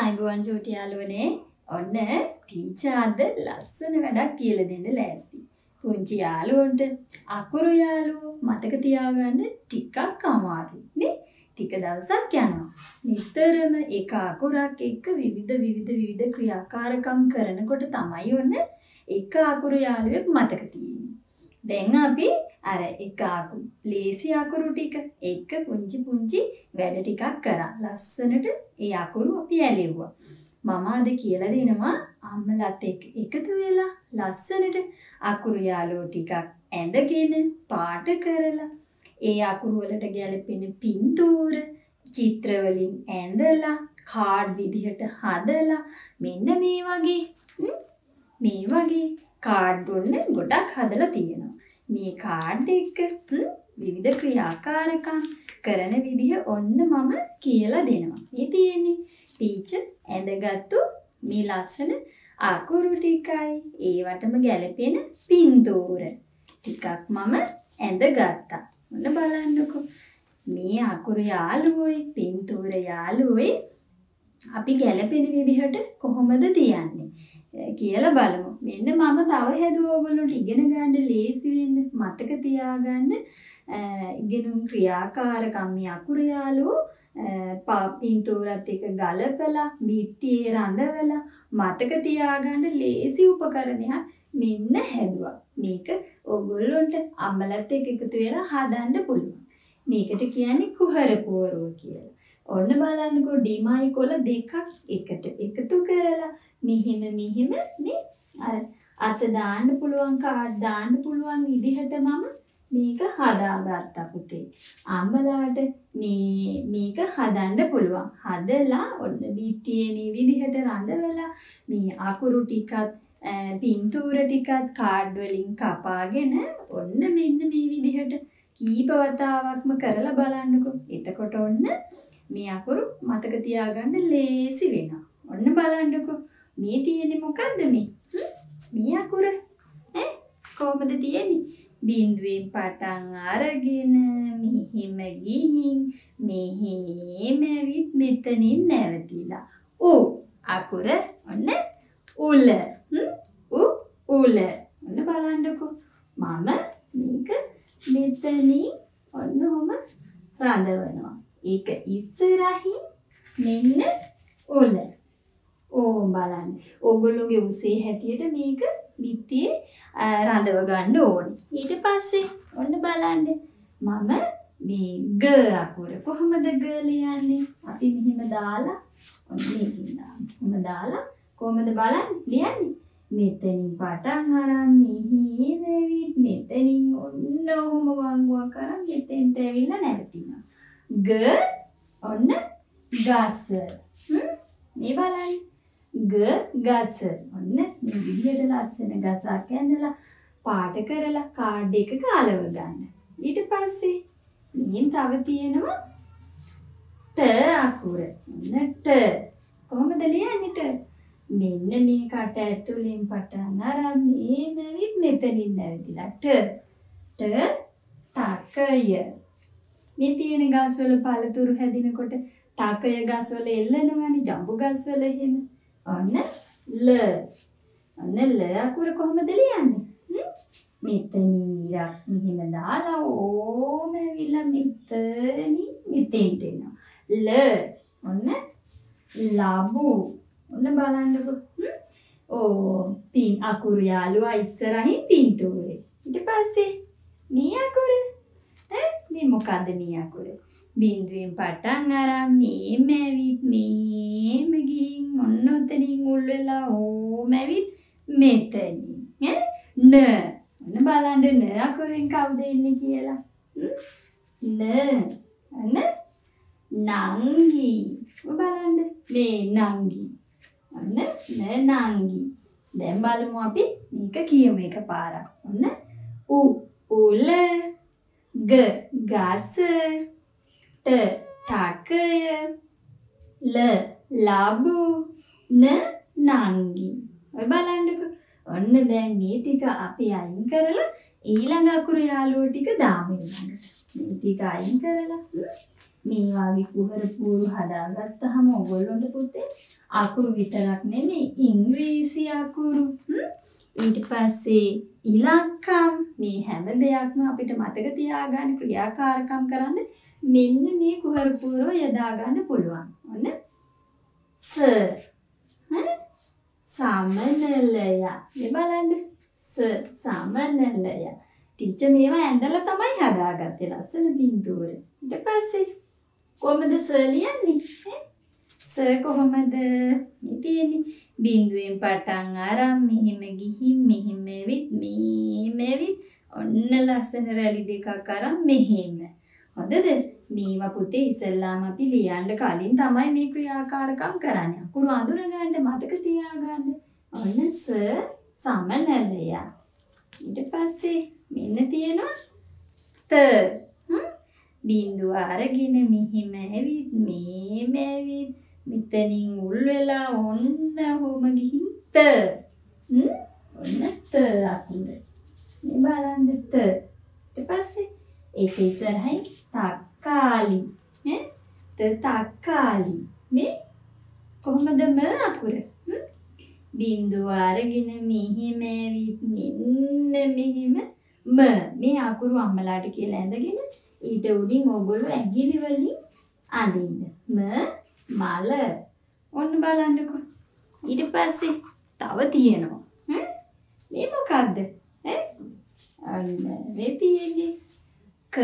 ආයිබෝන් චූටි යාළුවනේ ඔන්න ටීචර් අද ලස්සන වැඩක් කියලා දෙන්න ලෑස්ති. පුංචි යාළුවන්ට අකුරු යාළුවෝ මතක තියාගන්න ටිකක් අමාරුයි නේ. ටික දවසක් යනවා. නිතරම එක අකුරක් එක්ක විවිධ ක්‍රියාකාරකම් කරනකොට තමයි ඔන්න එක අකුරු යාළුවෙක් මතක තියෙන්නේ. දැන් අපි අර එක අකුරු ලේසි අකුරු ටික එක පුංචි වැඩ ටිකක් කරා. ලස්සනට ඒ අකුරු අපි ඇලෙව්වා. මම අද කියලා දෙනවා අම්මලාත් එක්ක එකතු වෙලා ලස්සනට අකුරු යාළුවෝ ටිකක් ඇඳගෙන පාට කරලා ඒ අකුරු වලට ගැලපෙන පින්තූර චිත්‍ර වලින් ඇඳලා කාඩ් විදිහට හදලා මෙන්න මේ වගේ කාඩ් වල ගොඩක් හදලා තියෙනවා. මේ කාඩ් එක විවිධ ක්‍රියාකාරකම් කරන විදිහ ඔන්න මම කියලා දෙනවා. මේ තියෙන්නේ ටීචර් ඇඳගත්තු මේ ලස්සන අකුරු ටිකයි ඒවටම ගැලපෙන පින්තූර ටිකක් මම ඇඳගත්තා. ඔන්න බලන්නකෝ. මේ අකුරු යාළුවෝයි පින්තූර යාළුවෝයි අපි ගැලපෙන විදිහට කොහොමද තියන්නේ කියලා බලමු. මෙන්න මම තව හැදුවා ඔයගොල්ලන්ට ඉගෙන ගන්න ලේසි වෙන්න මතක තියාගන්න ඉගෙනුම් ක්‍රියාකාරකම් මේ අකුරු යාළුවෝ පින්තූරත් එක්ක ගලපලා බිත්තියේ රඳවලා මතක තියාගන්න ලේසි උපකරණයක් මෙන්න හැදුවා. මේක ඔයගොල්ලන්ට අම්මලාත් එක්ක එකතු වෙලා හදන්න පුළුවන්. මේකට කියන්නේ කුහර පුවරුව කියලා. ඔන්න බලන්නකෝ ඩිමයි කොළ දෙකක් එකට එකතු කරලා මෙහෙම නේ අර අත දාන්න පුළුවන් කාඩ් දාන්න පුළුවන් විදිහට මම මේක හදාගත්තා පුතේ. අම්මලාට මේක හදන්න පුළුවන්. හදලා ඔන්න බිත්තියේ මේ විදිහට රඳවලා මේ අකුරු ටිකත් පින්තූර ටිකත් කාඩ් වලින් කපාගෙන ඔන්න මෙන්න මේ විදිහට කීප වතාවක්ම කරලා බලන්නකෝ. එතකොට ඔන්න මේ අකුරු මතක තියාගන්න ලේසි වෙනවා. ඔන්න බලන්නකෝ. මේ තියෙන්නේ මොකද්ද මේ? මේ අකුර කොහොමද තියෙන්නේ? බිඳුවෙන් පටන් අරගෙන මෙහෙම ගිහින් මෙහෙම විත් මෙතනින් නැවතිලා. අකුර ඔන්න උල. උල. ඔන්න බලන්නකෝ. මම මේක මෙතනින් ඔන්නෝම රඳවනවා. ඒක ඉස්සරහින් මෙන්න උල. බලන්න. ඕගොල්ලෝගේ උසේ හැටියට මේක බිත්තියේ රඳව ගන්න ඕනේ. ඊට පස්සේ ඔන්න බලන්න. මම මේ ග අකුර කොහොමද ග ලියන්නේ? අපි මෙහෙම දාලා ඔන්න මේකින් දාලා කොහොමද බලන්න ලියන්නේ? මෙතනින් පටන් අරන් මෙහෙම වෙවිත් මෙතනින් ඔන්න ඔහොම වංගුවක් අරන් මෙතෙන්ට ඇවිල්ලා නැවතිනවා. ග ඔන්න ගස. මේ බලන්න. ගස. ඔන්න මේ විදිහට ලස්සන ගසක් ඇඳලා පාට කරලා කාඩ් එකක අලව ගන්න. ඊට පස්සේ මෙහෙන් තව තියෙනවා ට අකුර. ඔන්න ට. කොහොමද ලියන්නේ ට? මෙන්න මේ කට ඇතුලෙන් පටන් අරන් මේවිත් මෙතනින් නැවතිලා ට. ටකය. මේ තියෙන ගස්වල පළතුරු හැදිනකොට ටකය ගස්වල එල්ලනවනේ ජම්බු ගස්වල එහෙම. ඔන්න ල. ඔන්න ල අකුර කොහොමද ලියන්නේ? මෙතනින් ඉරක් මෙහෙම දාලා ඕම ඇවිල්ලා මෙතෙන්ට එනවා. ල. ඔන්න ලබු. ඔන්න බලන්නකෝ. පින් අකුරු යාළුවා ඉස්සරහින් පින්තූරේ. ඊට පස්සේ මේ අකුර මේ මොකද්ද මේ අකුර? බිඳුවෙන් පටන් අරන් මේම ඇවිත් මේම ගිහින් ඔන්න ඔතනින් මුල් වෙලා ඕම ඇවිත් මෙතනින් න. ඔන්න බලන්න න අකුරෙන් කවුද එන්නේ කියලා. න. ඔන්න නංගි. බලන්න මේ නංගි. ඔන්න නංගි. දැන් බලමු අපි මේක කියමු එකපාරක්. ඔන්න උල. ග ගස. ටකය. ල ලබු. නංගි. ඔය බලන්නකෝ. ඔන්න දැන් මේ ටික අපි අයින් කරලා ඊළඟ අකුරු යාළුවෝ ටික දාමු ඊළඟට. මේ ටික අයින් කරලා මේ වගේ කුහර පූර්ව හදාගත්තාම ඔයගොල්ලන්ට පුතේ අකුරු විතරක් නෙමෙයි ඉංග්‍රීසි අකුරු ඊට පස්සේ ඉලක්කම් මේ හැම දෙයක්ම අපිට මතක තියාගන්න ක්‍රියාකාරකම් කරන්න මෙන්න මේ කුහර පූර්ව යොදා ගන්න පුළුවන්. ඔන්න සර් සමනලය මේ බලන්න සර් සමනලය ටීචර් මේවා ඇඳලා තමයි හදාගත්තේ ලස්සන බින්දුවර. ඊට පස්සේ කොහමද සර් ලියන්නේ? සර් කොහමද මේ තියෙන්නේ? බින්දුවෙන් පටන් අරන් මෙහිම ගිහින් මෙහිම මෙවිත් ඔන්න ලස්සන රැලි දෙකක් අරන් මෙහෙම. හොඳද? මේවා පුතේ ඉස්සෙල්ලාම අපි ලියන්න කලින් තමයි මේ ක්‍රියාකාරකම් කරන්නේ. අකුරු අඳුරගන්න මතක තියාගන්න. ඔන්න සර් සමනලය. ඊට පස්සේ මෙන්න තියෙනවා ත බින්දුව අරගෙන මෙහිම ඇවිත් මේවිත් මෙතනින් උල් වෙලා ඔන්න ඔහොම ගිහින් ත ඔන්න ත අකුර මේ බලන්න ත ඊට පස්සේ ඒක ඉස්සරහින් තක්කාලි තක්කාලි මේ කොහොමද ම අකුර බින්දුව අරගෙන මෙහිම ඇවිත් මෙන්න මෙහිම ම මේ අකුරු අම්මලාට කියලා ඇඳගෙන ඊට උඩින් ඕගොල්ලෝ ඇඟිලි වලින් අඳින්න ම මල ඔන්න බලන්නකෝ ඊට පස්සේ තව තියෙනවා මේ මොකද්ද අන්න මේ තියෙන්නේ ක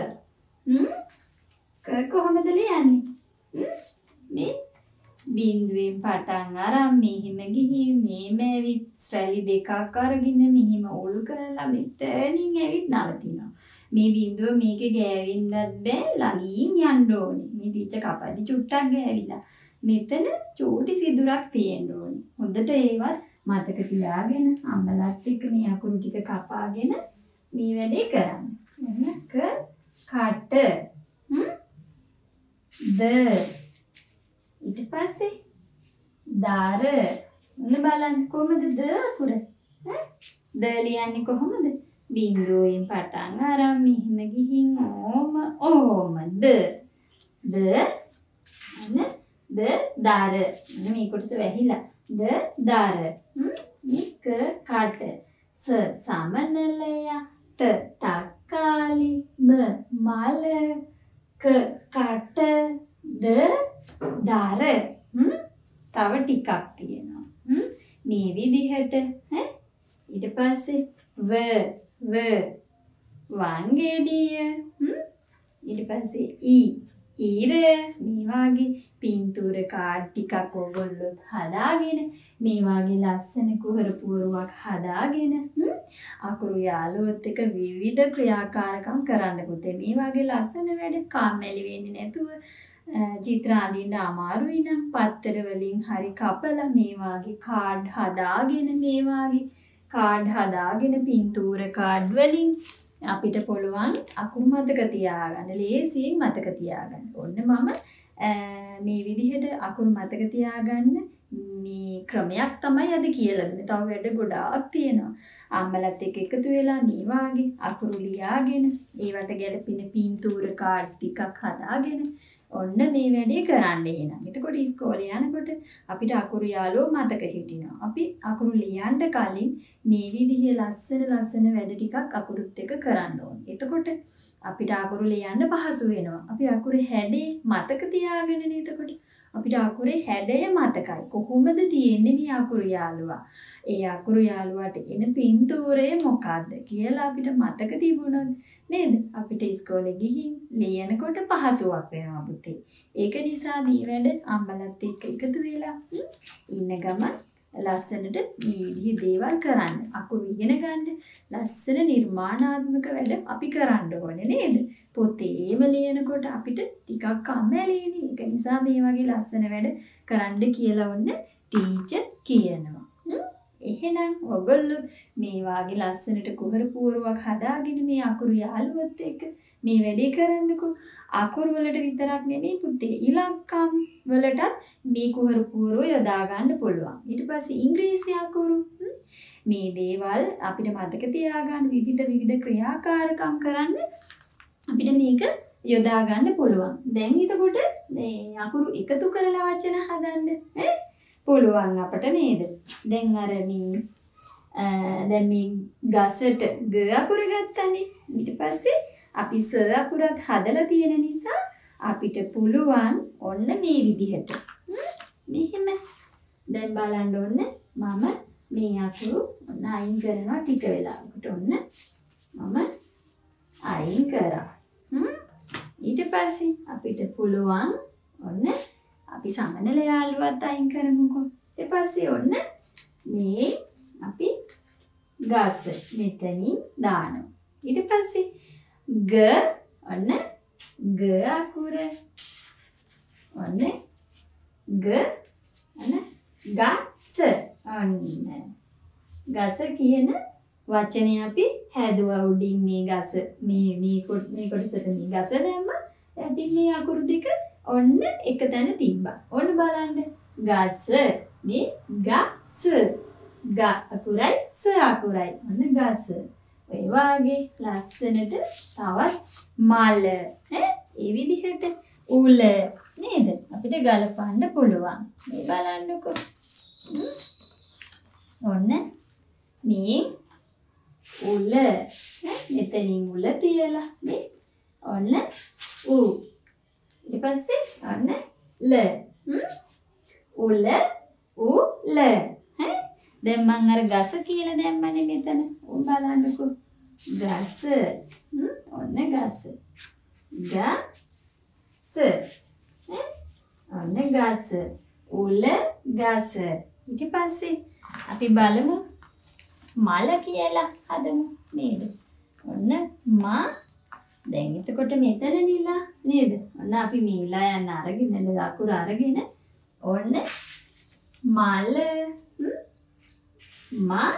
කොහොමද ලියන්නේ මේ බින්දුවෙන් පටන් අරන් මෙහිම ගිහින් මේම ඇවිත් රැලි දෙකක් අරගෙන මෙහිම උල් කරලා මෙතනින් ඇවිත් නවතිනවා. මේ බින්දුව මේකේ ගෑවෙන්නත් බෑ ළඟින් යන්න ඕනේ. මේ ටීචර් කපද්දි චුට්ටක් ගෑවිලා. මෙතන චූටි සිදුරක් තියෙන්න ඕනේ. හොඳට ඒවත් මතක තියාගෙන අම්මලාත් එක්ක මේ අකුරු ටික කපාගෙන මේ වැඩේ කරන්න. එන්න කට ද ඊට පස්සේ දාර ඔන්න බලන්න කොහමද ද අකුර ද ලියන්නේ කොහොමද බින්දුවෙන් පටන් අරන් මෙහිම ගිහින් ඕම ද ඔන්න ද දාර ඔන්න මේ කොටස වැහිලා ද දාර මේක කට ස සමනලය ත තක්කාලි ම මල ක කට ද දාර තව ටිකක් තියෙනවා මේ විදිහට ඊට පස්සේ වංගෙඩිය ඊට පස්සේ ඊර මේ වාගේ පින්තූර කාඩ් ටිකක් ඔයගොල්ලෝ හදාගෙන මේ වාගේ ලස්සන කුහර පුවරුවක් හදාගෙන අකුරු යාළුවොත් එක්ක විවිධ ක්‍රියාකාරකම් කරන්න පුතේ මේ වාගේ ලස්සන වැඩ කම්මැලි වෙන්නේ නැතුව චිත්‍ර අඳින්න අමාරුයි නම් පත්තර වලින් හරි කපලා මේ වාගේ කාඩ් හදාගෙන මේ වාගේ කාඩ් හදාගෙන පින්තූර කාඩ් වලින් අපිට පුළුවන් අකුරු මතක තියාගන්න ලේසියෙන් මතක තියාගන්න. ඔන්න මම මේ විදිහට අකුරු මතක තියාගන්න මේ ක්‍රමයක් තමයි අද කියලා දුන්නේ. තව වැඩ ගොඩාක් තියෙනවා. අම්මලත් එක්ක එකතු වෙලා මේ වාගේ අකුරු ලියාගෙන ඒවට ගැලපෙන පින්තූර කාඩ් ටිකක් හදාගෙන ඔන්න මේ වැඩේ කරන්න එහෙනම්. එතකොට ඉස්කෝලේ යනකොට අපිට අකුරු යාළුවෝ මතක හිටිනවා. අපි අකුරු ලියන්න කලින් මේ විදිහේ ලස්සන වැඩ ටිකක් අකුරුත් එක්ක කරන්න ඕනේ. එතකොට අපිට අකුරු ලියන්න පහසු වෙනවා. අපි අකුරේ හැඩේ මතක තියාගෙනනේ එතකොට අපිට අකුරේ හැඩය මතකයි. කොහොමද තියෙන්නේ මේ අකුරු යාළුවා? ඒ අකුරු යාළුවාට එන පින්තූරය මොකද්ද කියලා අපිට මතක තිබුණොත් නේද? අපිට ඉස්කෝලේ ගිහින් ලියනකොට පහසුවක් වෙනවා පුතේ. ඒක නිසා මේ වැඩ අම්මලත් එක්ක එකතු වෙලා ඉන්න ගමන් ලස්සනට මේ විදිහේ දේවල් කරන්න. අකුරු ඉගෙන ගන්න ලස්සන නිර්මාණාත්මක වැඩ අපි කරන්න ඕනේ නේද? පොතේම ලියනකොට අපිට ටිකක් කම්මැලිනේ. ඒක නිසා මේ වගේ ලස්සන වැඩ කරන්න කියලා ඔන්න ටීචර් කියනවා. එහෙනම් ඔයගොල්ලෝ මේ වාගේ ලස්සනට කුහර පුවරුවක් හදාගෙන මේ අකුරු යාළුවොත් එක්ක මේ වැඩේ කරන්නකෝ. අකුරු වලට විතරක් නෙමෙයි පුතේ ඉලක්කම් වලටත් මේ කුහර පුවරුව යොදා ගන්න පුළුවන්. ඊට පස්සේ ඉංග්‍රීසි අකුරු මේ දේවල් අපිට මතක තියාගන්න විවිධ ක්‍රියාකාරකම් කරන්න අපිට මේක යොදා ගන්න පුළුවන්. දැන් එතකොට මේ අකුරු එකතු කරලා වචන හදන්න පුළුවන් අපට නේද? දැන් අර මේ දැන් මේ ගසට ග අකුර ගත්තනේ. ඊට පස්සේ අපි ස අකුරත් හදලා තියෙන නිසා අපිට පුළුවන් ඔන්න මේ විදිහට. මෙහෙම. දැන් බලන්න ඔන්න මම මේ අකුරු ඔන්න අයින් කරනවා ටික වෙලාවකට. ඔන්න මම අයින් කරා. ඊට පස්සේ අපිට පුළුවන් ඔන්න අපි සමනල යාළුවත් අයින් කරමුකෝ. ඊට පස්සේ ඔන්න මේ අපි ගස මෙතනින් දානවා. ඊට පස්සේ ග ඔන්න ග අකුර ඔන්න ග ඔන්න ගස ඔන්න ගස කියන වචනේ අපි හැදුවා උඩින් මේ ගස මේ කොටසට මේ ගස දැම්ම යටින් මේ අකුරු දෙක ඔන්න එක තැන තිබ්බා. ඔන්න බලන්න ගස මේ ගස ග අකුරයි ස අකුරයි ඔන්න ගස. ඔය වාගේ ලස්සනට තවත් මල ඒ විදිහට උල නේද අපිට ගලපන්න පුළුවන්. මේ බලන්නකෝ. ඔන්න මේ උල මෙතනින් උල තියලා මේ ඔන්න උ ඊට පස්සේ ඔන්න ල උල උල දැන් මම අර ගස කියලා දැම්මනේ මෙතන. උන් බලන්නකෝ. ගස ඔන්න ගස ගස ඔන්න ගස උල ගස. ඊට පස්සේ අපි බලමු මල කියලා හදමු නේද? ඔන්න මා දැන් එතකොට මෙතන නිලා නේද? ඔන්න අපි මේලා යන අරගෙන අකුර අරගෙන ඔන්න මල මල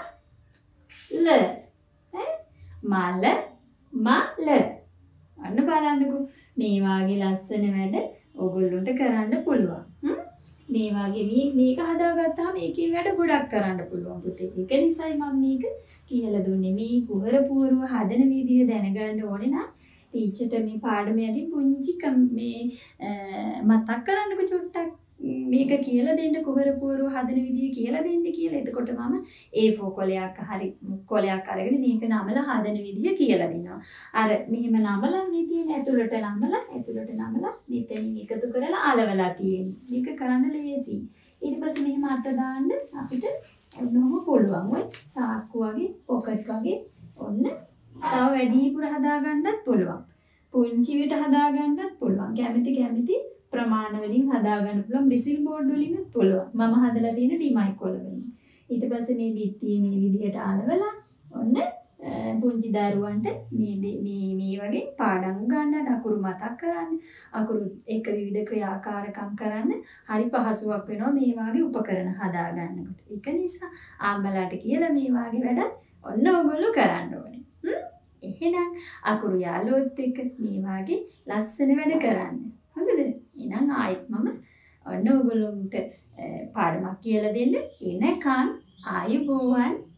මල මල අන්න බලන්නකෝ. මේ වාගේ ලස්සන වැඩ ඕගොල්ලන්ට කරන්න පුළුවන්. මේ වාගේ මේක හදාගත්තාම මේකේ වැඩ ගොඩක් කරන්න පුළුවන් පුතේ. ඒක නිසායි මම මේක කියලා දුන්නේ. මේ කුහර පුවරුව හදන විදිය දැනගන්න ඕනේ නම් ටීචර්ට මේ පාඩමේදී පුංචි මේ මතක් කරන්නකෝ චුට්ටක්. මේක කියලා දෙන්න කුහර පුවරුව හදන විදිය කියලා දෙන්න කියලා. එතකොට මම A4 කොලයක් හරි කොලයක් අරගෙන මේක නමලා හදන විදිය කියලා දෙනවා. අර මෙහෙම නමලා මේ තියෙන ඇතුළට නමලා මෙතනින් එකතු කරලා අලවලා තියෙන්නේ. මේක කරන්න ලේසි. ඊට පස්සේ මෙහෙම අත දාන්න අපිට ඔන්නම පුළුවන්. ඔය සාක්කු වගේ පොකට් වගේ ඔන්න තව වැඩිපුර හදාගන්නත් පුළුවන්. පුංචි විට හදාගන්නත් පුළුවන්. කැමති ප්‍රමාණ වලින් හදාගන්න පුළුවන්. බ්‍රිසිල් බෝඩ් වලින්ත් පුළුවන්. මම හදලා තියෙන ඩිමයි කොළ වලින්. ඊට පස්සේ මේ බිත්තිය මේ විදිහට අලවලා ඔන්න පුංචි දරුවන්ට මේ වගේ පාඩම් ගන්න අකුරු මතක් කරන්න අකුරු එක විවිධ ක්‍රියාකාරකම් කරන්න හරි පහසුවක් වෙනවා මේ වගේ උපකරණ හදා ගන්නකොට. ඒක නිසා ආම්බලාට කියලා මේ වගේ වැඩ ඔන්න ඕගොල්ලෝ කරන්න ඕනේ. එහෙනම් අකුරු යාළුවොත් එක්ක මේ වගේ ලස්සන වැඩ කරන්න. හරිද? එහෙනම් ආයෙත් මම ඔන්න ඕගොල්ලන්ට පාඩමක් කියලා දෙන්න එනකන් ආයුබෝවන්